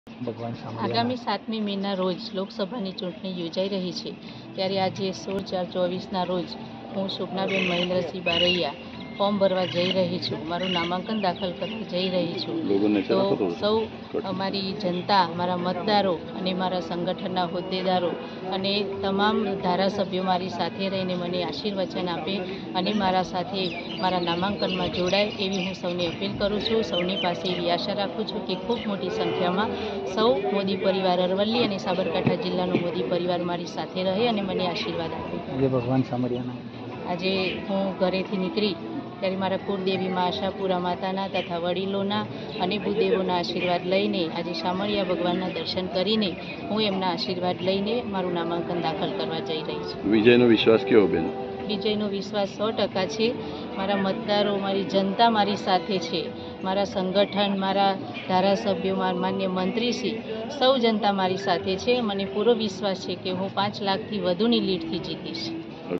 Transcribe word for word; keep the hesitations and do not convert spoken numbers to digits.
ભગવાન આગામી સાતમી મેના રોજ લોકસભાની ચૂંટણી યોજાઈ રહી છે, ત્યારે આજે સોળ ચાર ચોવીસના રોજ હું શોભનાબેન મહેન્દ્રસિંહ બારૈયા ફોર્મ ભરવા જઈ રહી છું. મારું નામાંકન દાખલ કરવા જઈ રહી છું. તો સૌ અમારી જનતા, મારા મતદારો અને મારા સંગઠનના હોદ્દેદારો અને તમામ ધારાસભ્યો મારી સાથે રહીને મને આશીર્વચન આપે અને મારા સાથે મારા નામાંકનમાં જોડાય એવી હું સૌને અપીલ કરું છું. સૌની પાસે એવી આશા રાખું છું કે ખૂબ મોટી સંખ્યામાં સૌ મોદી પરિવાર અરવલ્લી અને સાબરકાંઠા જિલ્લાનો મોદી પરિવાર મારી સાથે રહે અને મને આશીર્વાદ આપે. ભગવાન સામળિયાના આજે હું ઘરેથી નીકળી ત્યારે મારા કુળદેવીમાં આશાપુરા માતાના તથા વડીલોના અને ભૂદેવોના આશીર્વાદ લઈને આજે શામળિયા ભગવાનના દર્શન કરીને હું એમના આશીર્વાદ લઈને મારું નામાંકન દાખલ કરવા જઈ રહી છું. વિજયનો વિશ્વાસ કેવો બેન? વિજયનો વિશ્વાસ સો ટકા છે. મારા મતદારો, મારી જનતા મારી સાથે છે. મારા સંગઠન, મારા ધારાસભ્યો, માન્ય મંત્રીશ્રી, સૌ જનતા મારી સાથે છે. મને પૂરો વિશ્વાસ છે કે હું પાંચ લાખથી વધુની લીડથી જીતીશ.